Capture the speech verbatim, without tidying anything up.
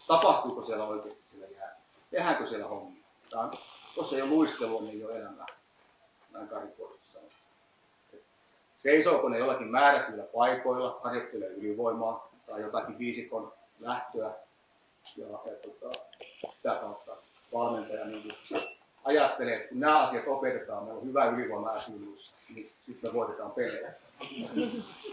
tapahtuuko siellä oikeasti siellä jäällä, tehdäänkö siellä hommia. Jos ei ole luistelua, niin ei ole elämää. Näin karikoisesti sanoo. Seisooko ne jollakin määrätyillä paikoilla, harjoittelee ylivoimaa tai jotakin viisikon lähtöä. Ja, ja tota, sitä kautta valmentaja niin ajattelee, että kun nämä asiat opetetaan, meillä on hyvä ylivoima äskeluissa, niin sitten me voitetaan pelejä.